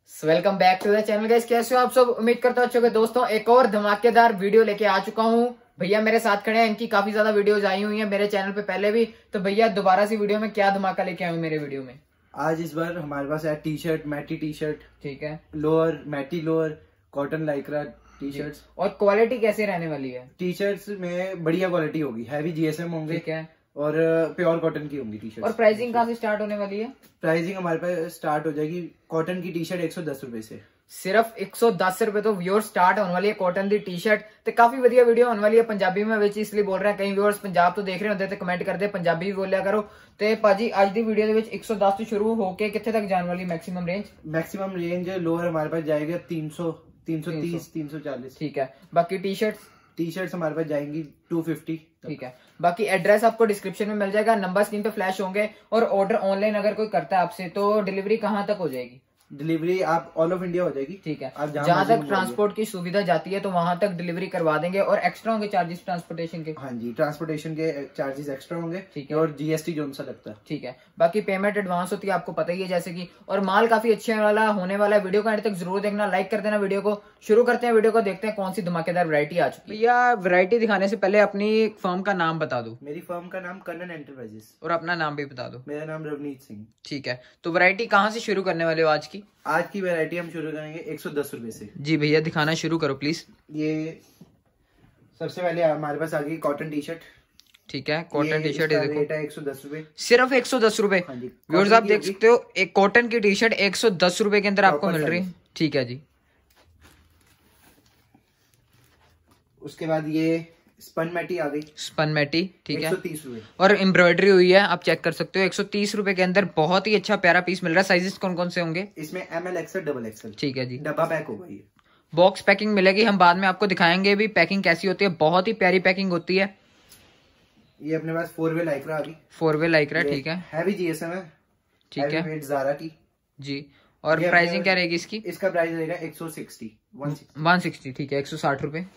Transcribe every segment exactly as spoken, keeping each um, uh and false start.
Welcome back to the channel guys. कैसे हो आप सब? उम्मीद करता हूं अच्छे होंगे। दोस्तों एक और धमाकेदार वीडियो लेके आ चुका हूं। भैया मेरे साथ खड़े हैं, इनकी काफी ज्यादा वीडियोस आई हुई हैं मेरे चैनल पे पहले भी। तो भैया दोबारा सी वीडियो में क्या धमाका लेके आए हो मेरे वीडियो में? आज इस बार हमारे पास है T shirt, matty T shirt, ठीक है, lower, matty lower, cotton lycra T shirts. और क्वालिटी कैसे रहने वाली है? टी शर्ट्स में बढ़िया क्वालिटी होगी, हैवी जीएसएम होंगे, ठीक है, और प्योर कॉटन की होंगी टी शर्ट। और प्राइसिंग कहाँ से स्टार्ट होने वाली है? प्राइसिंग हमारे पास स्टार्ट हो जाएगी कॉटन की टी शर्ट एक सौ दस रुपए से। सिर्फ एक सौ दस रुपए तो व्यूअर्स स्टार्ट होने वाली है कॉटन की टी शर्ट। तो काफी बढ़िया वीडियो होने वाली है। पंजाबी में विच इसलिए बोल रहे हैं, कई व्यूअर्स पंजाब तो देख रहे होते तो कमेंट करते पंजाबी भी बोलिया करो। तो भाजी आज की वीडियो के एक सौ दस तो शुरू होके कितने तक जाने वाली maximum range? Maximum range lower हमारे पास जाएगा तीन सौ, तीन सौ तीस, तीन सौ चालीस, ठीक है। बाकी टी शर्ट टी शर्ट्स हमारे पास जाएंगी दो सौ पचास, ठीक है। बाकी एड्रेस आपको डिस्क्रिप्शन में मिल जाएगा, नंबर स्क्रीन पे फ्लैश होंगे। और ऑर्डर ऑनलाइन अगर कोई करता है आपसे तो डिलीवरी कहाँ तक हो जाएगी? डिलीवरी आप ऑल ऑफ इंडिया हो जाएगी, ठीक है। आप जहाँ तक ट्रांसपोर्ट की सुविधा जाती है तो वहां तक डिलीवरी करवा देंगे। और एक्स्ट्रा होंगे चार्जेस ट्रांसपोर्टेशन के? हाँ जी, ट्रांसपोर्टेशन के चार्जेस एक्स्ट्रा होंगे, ठीक है, और जीएसटी जो सा लगता है, ठीक है। बाकी पेमेंट एडवांस होती है, आपको पता ही है जैसे कि। और माल काफी अच्छे वाला होने वाला है। वीडियो को एंड तक जरूर देखना, लाइक कर देना वीडियो को। शुरू करते हैं वीडियो को, देखते हैं कौन सी धमाकेदार वैरायटी आ चुकी है। भैया वैरायटी दिखाने से पहले अपनी फर्म का नाम बता दो। मेरी फर्म का नाम कन्नन एंटरप्राइजेस। और अपना नाम भी बता दो। मेरा नाम रवनीत सिंह। ठीक है, तो वैरायटी कहाँ से शुरू करने वाले हो आज की? आज की वैरायटी हम शुरू करेंगे एक सौ दस रुपए से। जी भैया दिखाना शुरू करो प्लीज। ये सबसे पहले हमारे पास आ गई कॉटन टी शर्ट, ठीक है। कॉटन टी शर्ट रेट है एक सौ दस रुपए, सिर्फ एक सौ दस रुपए। व्यूअर्स आप देख सकते हो, एक कॉटन की टी शर्ट एक सौ दस रुपए के अंदर आपको मिल रही है, ठीक है जी। उसके बाद ये स्पन मैटी आ गई, स्पन मैटी, ठीक है, एक सौ तीस रुपए। और एम्ब्रॉयडरी हुई है, आप चेक कर सकते हो। एक सौ तीस रुपए के अंदर बहुत ही अच्छा प्यारा पीस मिल रहा है। साइजेस कौन कौन से होंगे इसमें? M L, XL, double XL, ठीक है जी। डब्बा पैक होगा ये। बॉक्स पैकिंग मिलेगी, हम बाद में आपको दिखाएंगे भी पैकिंग कैसी होती है। बहुत ही प्यारी पैकिंग होती है। ये अपने पास फोर वे लाइक्रा आ गई, फोर वे लाइक्रा, ठीक है, हैवी जीएसएम है, ठीक है, ज़ारा की जी। और प्राइसिंग क्या रहेगी इसकी? इसका प्राइस रहेगा एक सौ साठ, वन सिक्सटी, ठीक है, एक सौ साठ रुपए।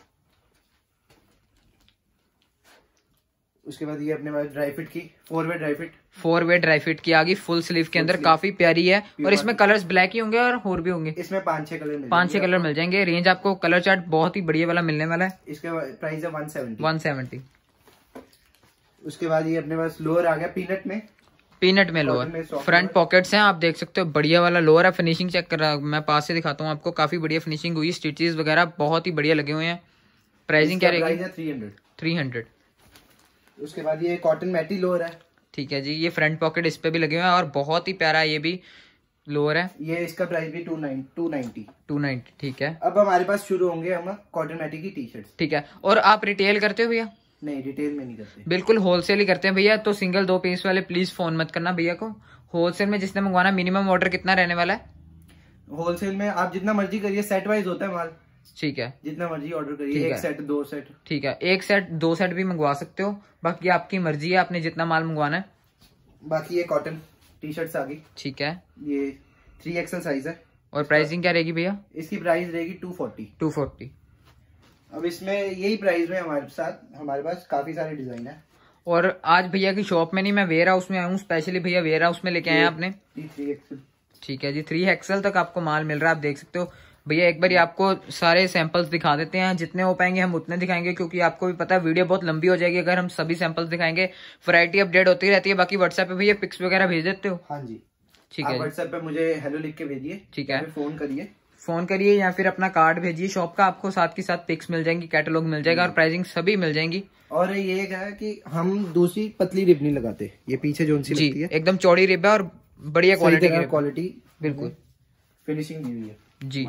उसके बाद ये अपने पास ड्राई फिट की four way dry fit, four way dry fit की आ गई, फुल स्लीव के अंदर, काफी प्यारी है। और इसमें कलर्स ब्लैक ही होंगे और और भी होंगे? इसमें पांच छह कलर पांच छह कलर मिल जाएंगे। रेंज आपको कलर चार्ट बहुत ही बढ़िया वाला मिलने वाला है। इसका प्राइस है वन सेवेंटी, वन सेवेंटी। उसके बाद ये अपने पास लोअर आ गया पीनट में, पीनट में लोअर, फ्रंट पॉकेट्स हैं, आप देख सकते हो, बढ़िया वाला लोअर है। फिनिशिंग चेक कर रहा, मैं पास से दिखाता हूँ आपको, काफी बढ़िया फिनिशिंग हुई, स्टिचेस वगैरह बहुत ही बढ़िया लगे हुए हैं। प्राइसिंग क्या रहेगी? Three hundred, three hundred. उसके बाद ये कॉटन मैटी लोअर है, ठीक है जी। ये फ्रंट पॉकेट इस पे भी लगे हुए हैं और बहुत ही प्यारा ये भी लोअर है। ये इसका प्राइस भी two nine two ninety, two ninety, ठीक है। अब हमारे पास शुरू होंगे हम कॉटन मैटी की टी शर्ट, ठीक है। और आप रिटेल करते हो भैया? नहीं, रिटेल में नहीं करते, बिल्कुल होलसेल ही करते हैं भैया। तो सिंगल दो पीस वाले प्लीज फोन मत करना भैया को। होलसेल में जिसने मंगवाना, मिनिमम ऑर्डर कितना रहने वाला है? होलसेल में आप जितना मर्जी करिए, सेट वाइज होता है माल, ठीक है, जितना मर्जी ऑर्डर करिए, एक सेट, दो सेट, ठीक है, एक सेट दो सेट भी मंगवा सकते हो। बाकी आपकी मर्जी है, आपने जितना माल मंगवाना है। बाकी ये कॉटन टी शर्ट्स आ गई, ठीक है, ये थ्री एक्सएल साइज है। और प्राइसिंग क्या रहेगी भैया? इसकी प्राइस रहेगी टू फोर्टी, टू फोर्टी। अब इसमें यही प्राइस में हमारे साथ हमारे पास काफी सारे डिजाइन है। और आज भैया की शॉप में नहीं, मैं वेयर हाउस में आया हूँ स्पेशली। भैया वेयर हाउस में लेके आए हैं आपने, थ्री एक्सएल, ठीक है जी। थ्री एक्सएल तक आपको माल मिल रहा है, आप देख सकते हो भैया। एक बार आपको सारे सैंपल्स दिखा देते हैं, जितने हो पाएंगे हम उतने दिखाएंगे, क्योंकि आपको भी पता है वीडियो बहुत लंबी हो जाएगी अगर हम सभी सैंपल्स दिखाएंगे। वैरायटी अपडेट होती रहती है। बाकी व्हाट्सएप पे भैया पिक्स वगैरह भेज देते हो? हाँ जी, ठीक है। व्हाट्सएप पे मुझे हेलो लिख के भेजिए, ठीक है, फोन करिए फोन करिए या फिर अपना कार्ड भेजिए शॉप का, आपको साथ के साथ पिक्स मिल जाएंगी, कैटलॉग मिल जाएगा और प्राइसिंग सभी मिल जाएंगी। और ये है कि हम दूसरी पतली रिब नहीं लगाते, ये पीछे जो सी लगती है एकदम चौड़ी रिब है और बढ़िया क्वालिटी की क्वालिटी, बिल्कुल फिनिशिंग दी हुई है जी।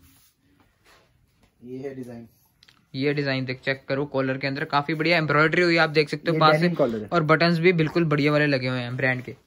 ये है डिजाइन, ये डिजाइन देख चेक करो, कॉलर के अंदर काफी बढ़िया एम्ब्रॉयडरी हुई है, आप देख सकते हो पास से। और बटन्स भी बिल्कुल बढ़िया वाले लगे हुए हैं ब्रांड के।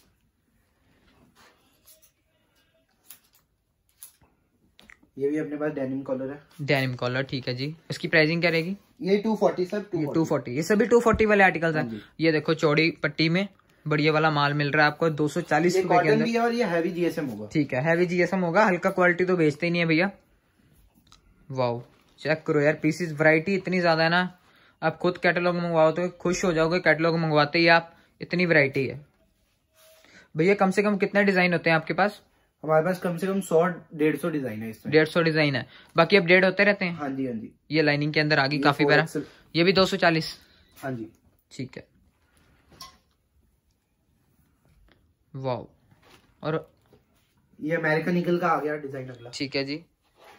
ये भी अपने पास डेनिम कॉलर है, डेनिम कॉलर, ठीक है जी। इसकी प्राइसिंग क्या रहेगी? ये two forty sir, two forty. ये सभी टू फोर्टी वाले आर्टिकल्स हैं। ये देखो चौड़ी पट्टी में बढ़िया वाला माल मिल रहा है आपको दो सौ चालीस रुपए के अंदर। और ये हैवी जीएसएम होगा, ठीक है, हैवी जीएसएम होगा, हल्का क्वालिटी तो बेचते ही नहीं है भैया। वाओ चेक करो यार, पीसेस वैरायटी इतनी ज्यादा है ना, आप खुद कैटलॉग मंगवाओ तो खुश हो जाओगे। कैटलॉग मंगवाते ही आप, इतनी वैरायटी है भैया। कम से कम कितने डिजाइन होते हैं आपके पास? हमारे पास कम से कम सौ डेढ़ सौ डिजाइन है इसमें। डेढ़ सौ डिजाइन है, बाकी अपडेट होते रहते हैं। हाँ जी हाँ जी। ये लाइनिंग के अंदर आ गई, काफी प्यारा। ये भी दो सौ चालीस। हाँ जी ठीक है। वाह, और ये अमेरिकन ईगल का आ गया डिजाइन अगला। ठीक है जी।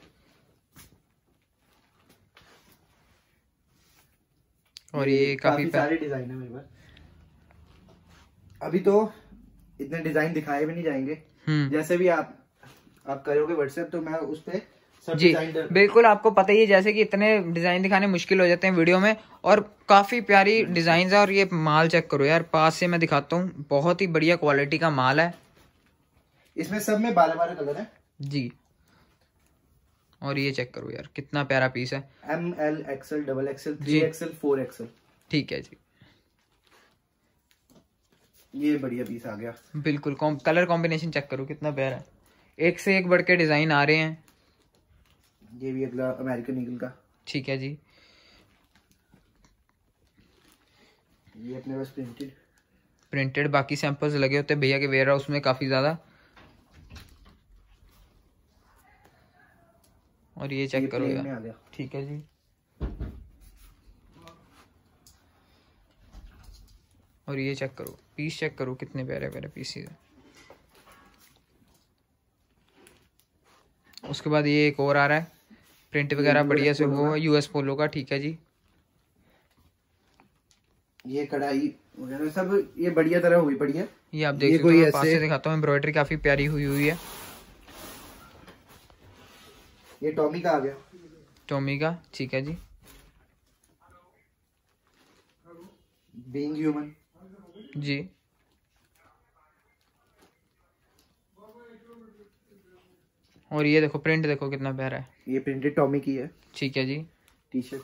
और ये, ये काफी, काफी सारे डिजाइन है मेरे पास। अभी तो इतने डिजाइन दिखाए भी नहीं जाएंगे, जैसे भी आप आप करोगे व्हाट्सएप तो मैं उस पे सब जी बिल्कुल। आपको पता ही है जैसे कि इतने डिजाइन दिखाने मुश्किल हो जाते हैं वीडियो में, और काफी प्यारी डिजाइन है। और ये माल चेक करो यार, पास से मैं दिखाता हूँ, बहुत ही बढ़िया क्वालिटी का माल है। इसमें सब में बारह बारह कलर है जी। और ये चेक करो यार, कितना प्यारा पीस है। M L XL double XL three XL four XL. ठीक है जी। ये बढ़िया पीस आ गया बिल्कुल। कलर कॉम्बिनेशन चेक करो कितना प्यारा है, एक से एक बढ़ के डिजाइन आ रहे हैं। ये भी अगला अमेरिकन ईगल का। ठीक है जी। ये अपने पास प्रिंटेड प्रिंटेड बाकी सैंपल्स लगे होते हैं भैया के वेयर हाउस में काफी ज्यादा। और ये चेक करो यार, ठीक है जी। और ये चेक करो, पीस चेक करो कितने प्यारे प्यारे पीसेस है। उसके बाद ये एक और आ रहा है, प्रिंट वगैरह बढ़िया से वो है, यूएस पोलो का। ठीक है जी। ये कढ़ाई वगैरह सब ये बढ़िया तरह हुई बढ़िया। ये आप देख सकते हो, पास से दिखाता हूँ, एम्ब्रॉयडरी काफी प्यारी हुई हुई है। ये टॉमी का आ गया। टॉमी का, ठीक है जी। बीइंग ह्यूमन जी। और ये देखो प्रिंट देखो कितना प्यारा है। ये प्रिंटेड टॉमी की है। ठीक है जी। टी शर्ट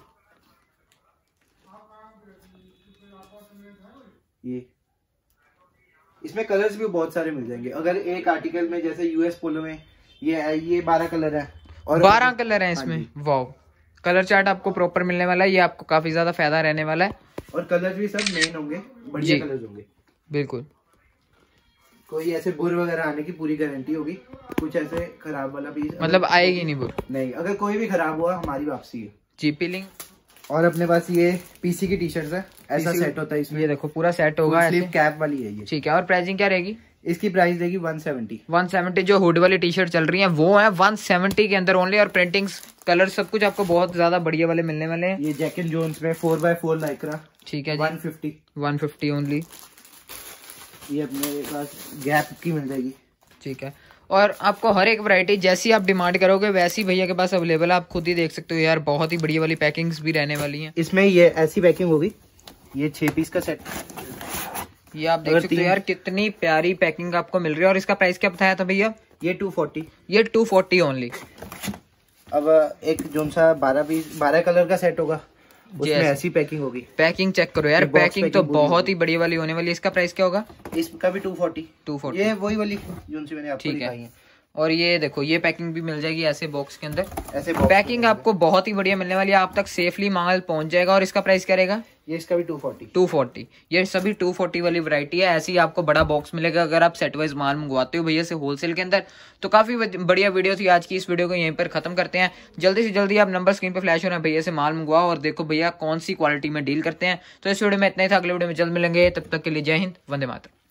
ये, इसमें कलर्स भी बहुत सारे मिल जाएंगे। अगर एक आर्टिकल में जैसे यूएस पोलो में ये ये बारह कलर है और बारह कलर है इसमें। वाओ, कलर चार्ट आपको प्रॉपर मिलने वाला है, ये आपको काफी ज्यादा फायदा रहने वाला है। और कलर्स भी सब मेन होंगे, बढ़िया कलर्स होंगे। बिल्कुल। कोई ऐसे बुर वगैरह आने की पूरी गारंटी होगी, कुछ ऐसे खराब वाला पीस मतलब आएगी नहीं बुर। नहीं, अगर कोई भी खराब हुआ हमारी वापसी है। जी पिलिंग। और अपने पास ये पीसी की टी शर्ट है, ऐसा सेट होता है इसमें। ये देखो पूरा सेट होगा, स्लीव कैप वाली है ये। ठीक है। और प्राइसिंग क्या रहेगी इसकी? प्राइस देगी वन सेवेंटी। One seventy. जो हुड वाली टी शर्ट चल रही है वो है वन सेवेंटी के अंदर ओनली। और प्रिंटिंग्स कलर सब कुछ आपको बहुत ज्यादा बढ़िया वाले मिलने वाले हैं। ये जैक एंड जोन्स में फोर बाय फोर लाइक्रा। ठीक है। One fifty. One fifty only. ये अपने पास गैप की मिल जाएगी। ठीक है। और आपको हर एक वैरायटी जैसी आप डिमांड करोगे वैसी भैया के पास अवेलेबल है। आप खुद ही देख सकते हो यार, बहुत ही बढ़िया वाली पैकिंग्स भी रहने वाली हैं। इसमें ये ऐसी पैकिंग होगी, ये छह पीस का सेट। ये आप देख सकते हो यार, कितनी प्यारी पैकिंग आपको मिल रही है। और इसका प्राइस क्या बताया था भैया? ये टू फोर्टी। ये टू फोर्टी ओनली। अब एक जो सा बारह पीस बारह कलर का सेट होगा उसमें ऐसी पैकिंग होगी। पैकिंग चेक करो यार, पैकिंग तो बहुत ही बढ़िया वाली होने वाली है। इसका प्राइस क्या होगा? इसका भी टू फोर्टी। To forty. ये वही वाली जो मैंने आपको दिखाई है। और ये देखो, ये पैकिंग भी मिल जाएगी ऐसे बॉक्स के अंदर। ऐसे पैकिंग आपको बहुत ही बढ़िया मिलने वाली है, आप तक सेफली माल पहुंच जाएगा। और इसका प्राइस क्या रहेगा? ये इसका भी टू फोर्टी। To forty. ये सभी टू फोर्टी वाली वैरायटी है। ऐसे ही आपको बड़ा बॉक्स मिलेगा अगर आप सेट वाइज माल मंगवाते हो भैया से होलसेल के अंदर। तो काफी बढ़िया वीडियो थी आज की। इस वीडियो को यहीं पर खत्म करते हैं। जल्दी से जल्दी आप नंबर स्क्रीन पर फ्लैश हो रहे हैं, भैया से माल मंगवाओ और देखो भैया कौन सी क्वालिटी में डील करते हैं। तो इस वीडियो में इतना ही था, अगले वीडियो में जल्द मिलेंगे। तब तक के लिए जय हिंद, वंदे मातरम।